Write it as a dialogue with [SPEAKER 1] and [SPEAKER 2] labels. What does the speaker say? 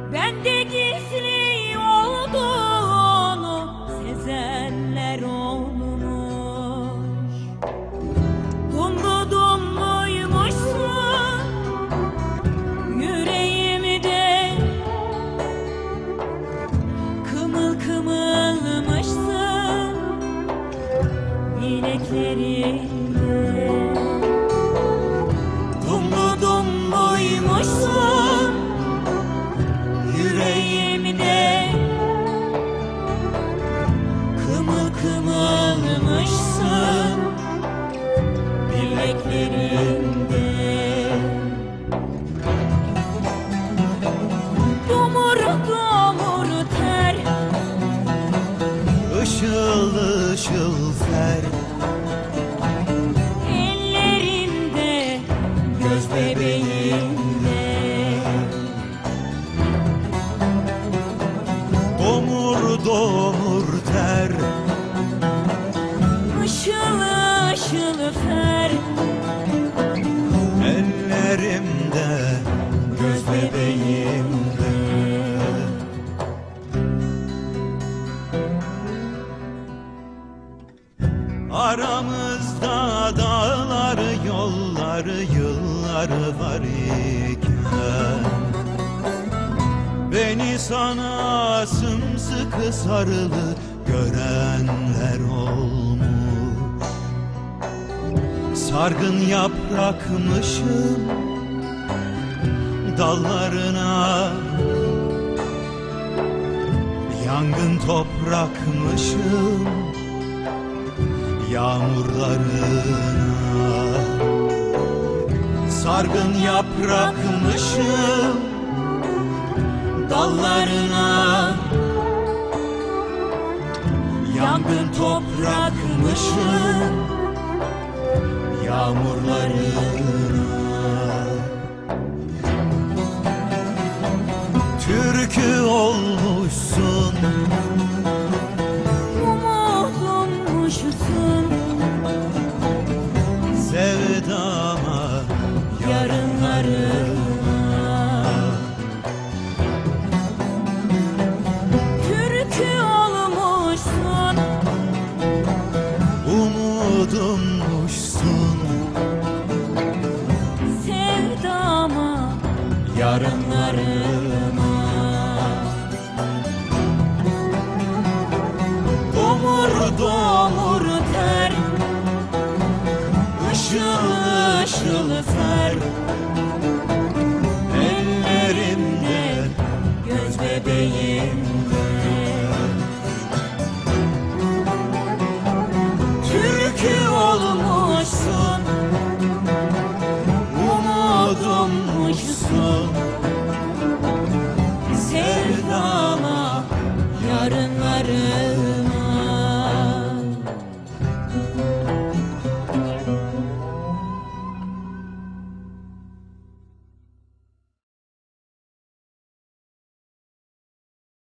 [SPEAKER 1] Bende gizli olduğunu sezenler olmuş. Dumlu dumluymuşsun yüreğimde, kımıl kımılmışsın bileklerimde. Dumlu dumluymuşsun yüreğimde, kımıl kımılmışsın bileklerimde. Dumur dumur ter,
[SPEAKER 2] Işıl ışıl fer,
[SPEAKER 1] ellerinde göz bebeğimde.
[SPEAKER 2] domur domur ter,
[SPEAKER 1] Işıl ışıl fer,
[SPEAKER 2] ellerimde göz bebeğimde. Aramızda dağlar yollar yıllar var iken, beni sana sımsıkı sarılı görenler olmuş. Sargın yaprakmışım dallarına, yangın toprakmışım yağmurlarına. Sargın yaprakmışım dallarına, yangın toprakmışım yağmurlarına. Türkü olmuşsun,
[SPEAKER 1] umudunmuşsun
[SPEAKER 2] sevdama
[SPEAKER 1] yarınlarına. Türkü olmuşsun,
[SPEAKER 2] umudummuşsun
[SPEAKER 1] sevdama
[SPEAKER 2] yarınlarıma.
[SPEAKER 1] Domur domur ter, ışıl ışıl